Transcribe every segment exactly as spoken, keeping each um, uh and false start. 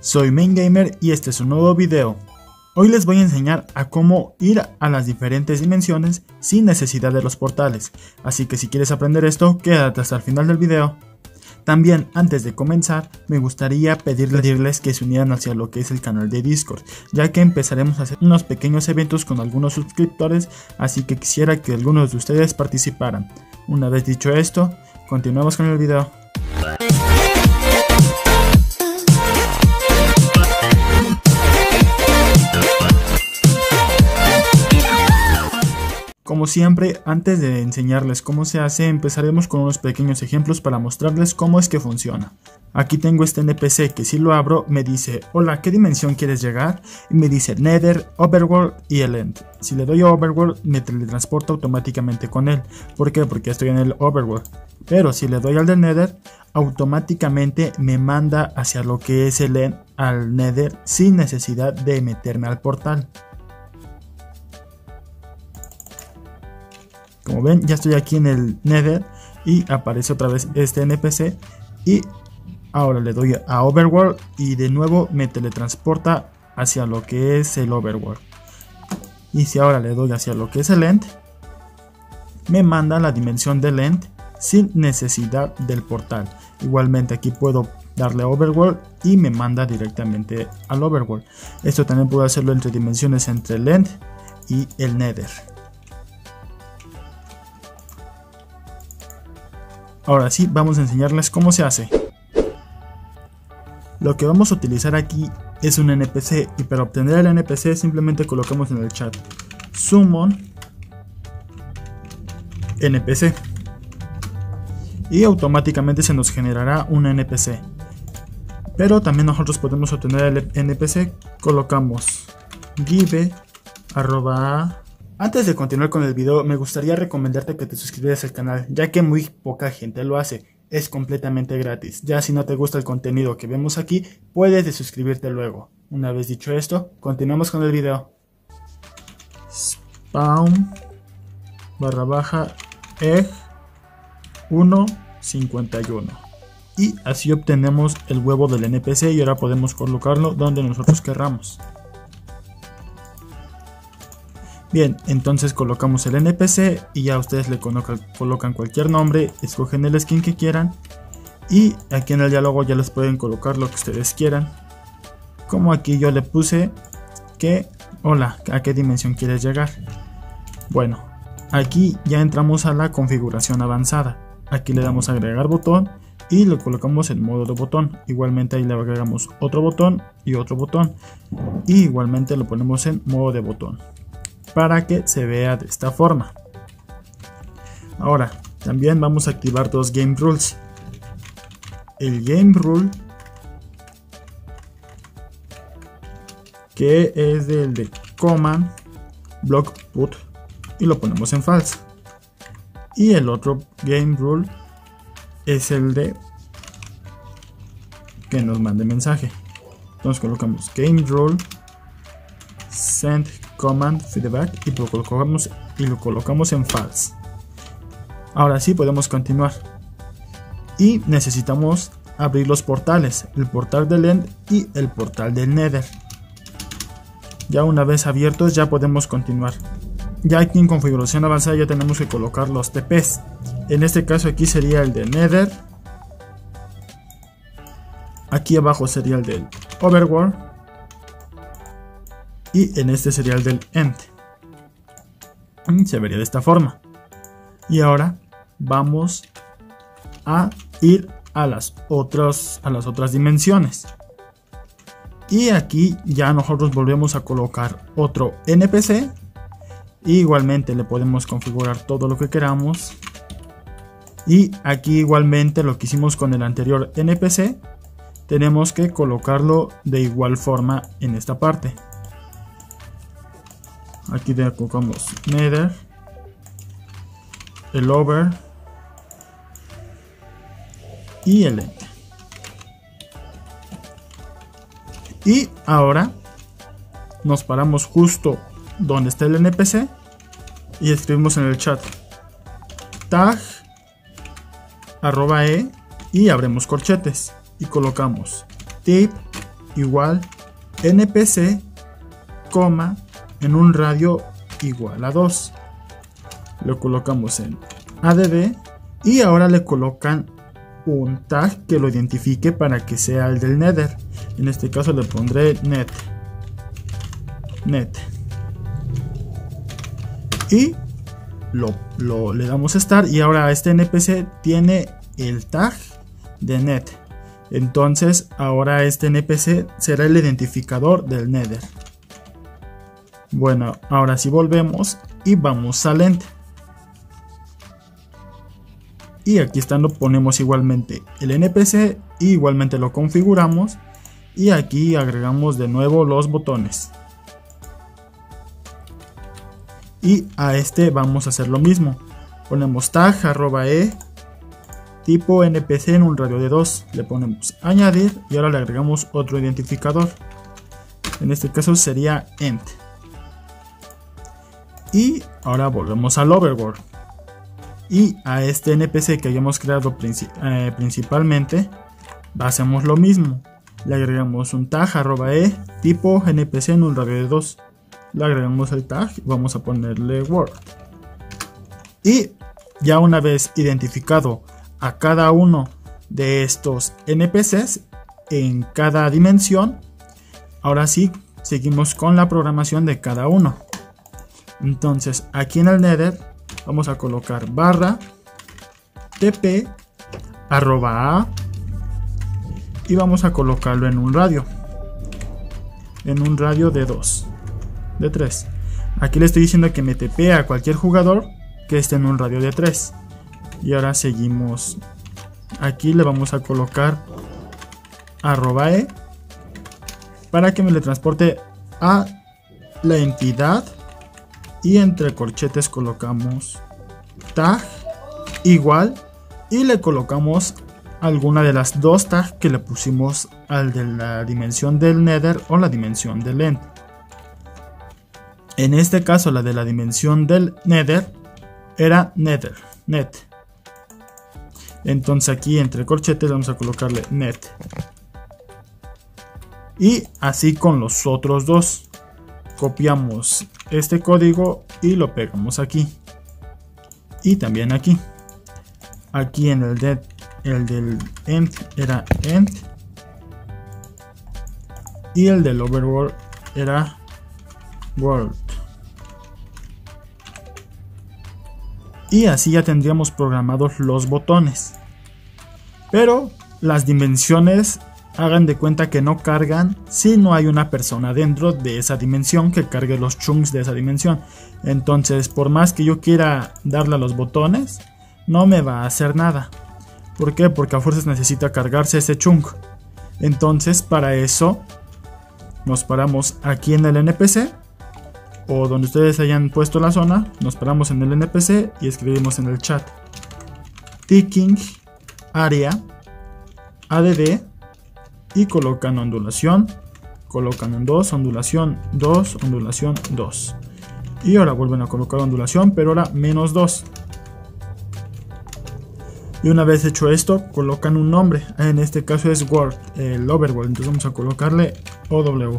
Soy MainGamer y este es un nuevo video. Hoy les voy a enseñar a cómo ir a las diferentes dimensiones sin necesidad de los portales, así que si quieres aprender esto, quédate hasta el final del video. También, antes de comenzar, me gustaría pedirles que se unieran hacia lo que es el canal de Discord, ya que empezaremos a hacer unos pequeños eventos con algunos suscriptores, así que quisiera que algunos de ustedes participaran. Una vez dicho esto, continuamos con el video. Como siempre, antes de enseñarles cómo se hace, empezaremos con unos pequeños ejemplos para mostrarles cómo es que funciona. Aquí tengo este N P C que si lo abro me dice: hola, ¿qué dimensión quieres llegar? Y me dice Nether, Overworld y el End. Si le doy a Overworld me teletransporta automáticamente con él. ¿Por qué? Porque estoy en el Overworld. Pero si le doy al del Nether, automáticamente me manda hacia lo que es el End, al Nether, sin necesidad de meterme al portal. Como ven, ya estoy aquí en el Nether y aparece otra vez este N P C y ahora le doy a Overworld y de nuevo me teletransporta hacia lo que es el Overworld. Y si ahora le doy hacia lo que es el End, me manda a la dimensión del End sin necesidad del portal. Igualmente aquí puedo darle a Overworld y me manda directamente al Overworld. Esto también puedo hacerlo entre dimensiones entre el End y el Nether. Ahora sí, vamos a enseñarles cómo se hace. Lo que vamos a utilizar aquí es un N P C, y para obtener el N P C simplemente colocamos en el chat Summon N P C y automáticamente se nos generará un N P C. Pero también nosotros podemos obtener el N P C, colocamos give arroba. Antes de continuar con el video, me gustaría recomendarte que te suscribas al canal, ya que muy poca gente lo hace. Es completamente gratis. Ya si no te gusta el contenido que vemos aquí, puedes desuscribirte luego. Una vez dicho esto, continuamos con el video. Spawn barra baja egg uno cincuenta y uno. Y así obtenemos el huevo del N P C y ahora podemos colocarlo donde nosotros querramos. Bien, entonces colocamos el N P C y ya ustedes le colocan, colocan cualquier nombre, escogen el skin que quieran y aquí en el diálogo ya les pueden colocar lo que ustedes quieran. Como aquí yo le puse que, hola, ¿a qué dimensión quieres llegar? Bueno, aquí ya entramos a la configuración avanzada. Aquí le damos a agregar botón y lo colocamos en modo de botón. Igualmente ahí le agregamos otro botón y otro botón y igualmente lo ponemos en modo de botón, para que se vea de esta forma. Ahora, también vamos a activar dos Game Rules. El Game Rule, que es del de Command Block Put, y lo ponemos en False. Y el otro Game Rule es el de que nos mande mensaje. Entonces colocamos Game Rule Send Command Feedback y lo colocamos, y lo colocamos en False. Ahora sí podemos continuar. Y necesitamos abrir los portales, el portal del End y el portal del Nether. Ya una vez abiertos ya podemos continuar. Ya aquí en configuración avanzada ya tenemos que colocar los T Ps. En este caso aquí sería el de Nether. Aquí abajo sería el del Overworld. Y en este sería el del End. Se vería de esta forma. Y ahora vamos a ir a las otras, a las otras dimensiones. Y aquí ya nosotros volvemos a colocar otro N P C. Y igualmente le podemos configurar todo lo que queramos. Y aquí igualmente lo que hicimos con el anterior N P C, tenemos que colocarlo de igual forma en esta parte. Aquí le colocamos Nether, el Over y el End. Y ahora nos paramos justo donde está el N P C y escribimos en el chat tag arroba e y abrimos corchetes y colocamos tip igual npc, coma, en un radio igual a dos. Lo colocamos en add y ahora le colocan un tag que lo identifique para que sea el del Nether. En este caso le pondré net. Net. Y lo, lo le damos start y ahora este npc tiene el tag de net. Entonces ahora este npc será el identificador del Nether. Bueno, ahora sí volvemos y vamos al end. Y aquí estando ponemos igualmente el npc y igualmente lo configuramos. Y aquí agregamos de nuevo los botones. Y a este vamos a hacer lo mismo. Ponemos tag arroba e tipo npc en un radio de dos. Le ponemos añadir y ahora le agregamos otro identificador. En este caso sería end. Y ahora volvemos al overworld. Y a este npc que hayamos creado princi eh, principalmente hacemos lo mismo. Le agregamos un tag arroba e tipo npc en un radio de dos. Le agregamos el tag y vamos a ponerle world. Y ya una vez identificado a cada uno de estos npcs en cada dimensión, ahora sí seguimos con la programación de cada uno. Entonces aquí en el Nether vamos a colocar barra tp arroba a y vamos a colocarlo en un radio. En un radio de dos. De tres. Aquí le estoy diciendo que me tepee a cualquier jugador que esté en un radio de tres. Y ahora seguimos. Aquí le vamos a colocar arroba e para que me le transporte a la entidad. Y entre corchetes colocamos tag igual y le colocamos alguna de las dos tags que le pusimos al de la dimensión del Nether o la dimensión del end. En este caso la de la dimensión del Nether era Nether, net. Entonces aquí entre corchetes vamos a colocarle net. Y así con los otros dos. Copiamos este código y lo pegamos aquí. Y también aquí. Aquí en el, de, el del end era end. Y el del overworld era world. Y así ya tendríamos programados los botones. Pero las dimensiones, hagan de cuenta que no cargan si no hay una persona dentro de esa dimensión que cargue los chunks de esa dimensión. Entonces, por más que yo quiera darle a los botones, no me va a hacer nada. ¿Por qué? Porque a fuerzas necesita cargarse ese chunk. Entonces, para eso nos paramos aquí en el npc o donde ustedes hayan puesto la zona, nos paramos en el npc y escribimos en el chat ticking area add y colocan ondulación, colocan un dos, ondulación dos, ondulación dos. Y ahora vuelven a colocar ondulación, pero ahora menos dos. Y una vez hecho esto, colocan un nombre. En este caso es world, el overworld. Entonces vamos a colocarle O W.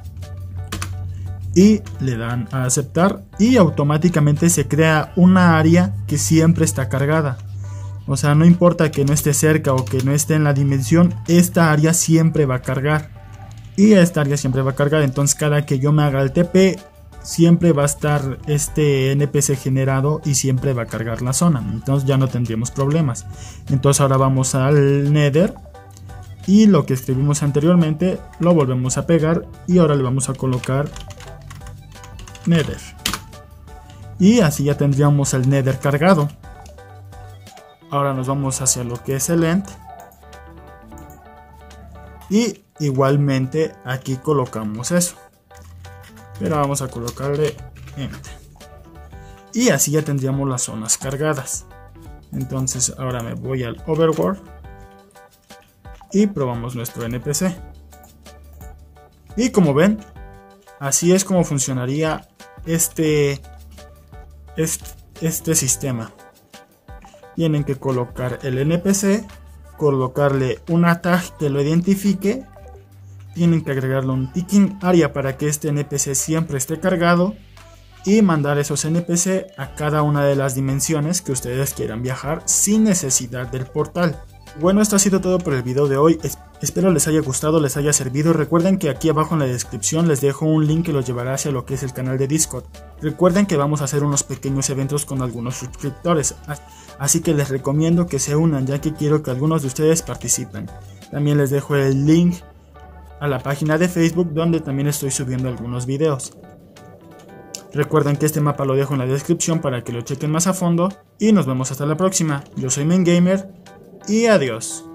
Y le dan a aceptar y automáticamente se crea una área que siempre está cargada. O sea, no importa que no esté cerca o que no esté en la dimensión, esta área siempre va a cargar. Y esta área siempre va a cargar, entonces cada que yo me haga el T P, siempre va a estar este N P C generado y siempre va a cargar la zona. Entonces ya no tendríamos problemas. Entonces ahora vamos al Nether. Y lo que escribimos anteriormente lo volvemos a pegar y ahora le vamos a colocar Nether. Y así ya tendríamos el Nether cargado. Ahora nos vamos hacia lo que es el end. Y igualmente aquí colocamos eso. Pero vamos a colocarle end. Y así ya tendríamos las zonas cargadas. Entonces ahora me voy al overworld. Y probamos nuestro N P C. Y como ven, así es como funcionaría este, este, este sistema. Tienen que colocar el N P C, colocarle una tag que lo identifique tienen que agregarle un ticking area para que este N P C siempre esté cargado y mandar esos N P C a cada una de las dimensiones que ustedes quieran viajar sin necesidad del portal. Bueno, esto ha sido todo por el video de hoy. Espero les haya gustado, les haya servido. Recuerden que aquí abajo en la descripción les dejo un link que los llevará hacia lo que es el canal de Discord. Recuerden que vamos a hacer unos pequeños eventos con algunos suscriptores, así que les recomiendo que se unan, ya que quiero que algunos de ustedes participen. También les dejo el link a la página de Facebook, donde también estoy subiendo algunos videos. Recuerden que este mapa lo dejo en la descripción para que lo chequen más a fondo y nos vemos hasta la próxima. Yo soy Mengamer y adiós.